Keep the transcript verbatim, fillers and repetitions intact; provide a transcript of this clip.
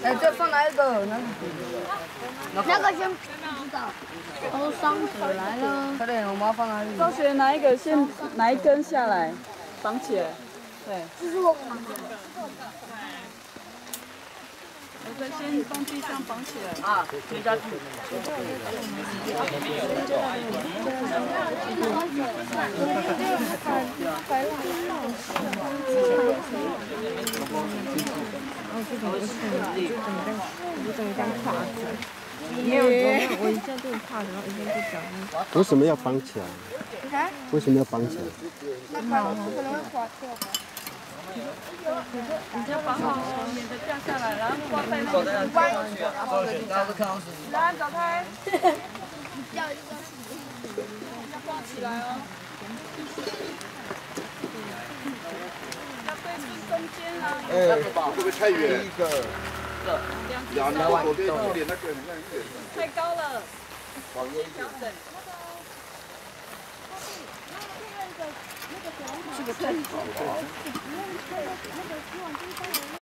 哎，这放哪一个？那那个先不知道。哦，伤口来了。 快点，我们要放哪里？ 赵学拿一个先拿一根下来，绑起来。对。 这是我绑的。 我再先放地上绑起来。 啊，追下去。没有，我一下就怕，然后一下就讲。 为什么要绑起来？为什么要绑起来？ 那可能可能会滑掉吧。 你要绑好，免得掉下来，然后挂在那个。来，走开。 掉一个。 要挂起来哦。要对准中间啊。 哎，会不会太远？一个。两个左边一点那个，你看一点。 太高了。 往右一点。 这个太好了。